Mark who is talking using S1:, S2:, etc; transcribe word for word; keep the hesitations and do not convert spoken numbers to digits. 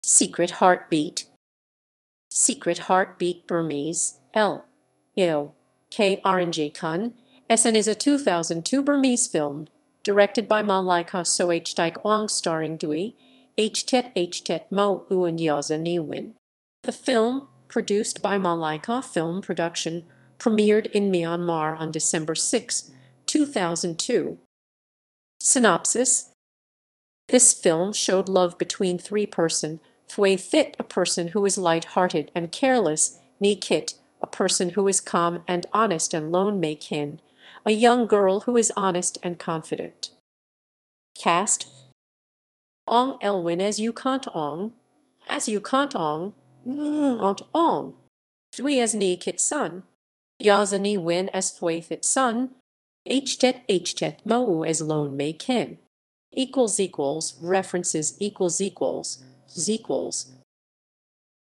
S1: Secret Heartbeat. Secret Heartbeat Burmese, L. Il. K. Htike, S N is a two thousand two Burmese film, directed by Malaika So Htike Aung starring Dui, Htet Htet Mo U and Yaza Niwin. The film, produced by Malaika Film Production, premiered in Myanmar on December sixth, two thousand two. Synopsis. This film showed love between three-person Htet, a person who is light-hearted and careless, Htet, a person who is calm and honest, and Lone May Kin, a young girl who is honest and confident. Cast: Aung Elwin as Ukant Aung, as Ukant Aung, Aunt Aung, Dui as Htet son, Yaza Niwin as Htet son, Htet Htet Mo as Lone May Kin. Equals equals references equals equals equals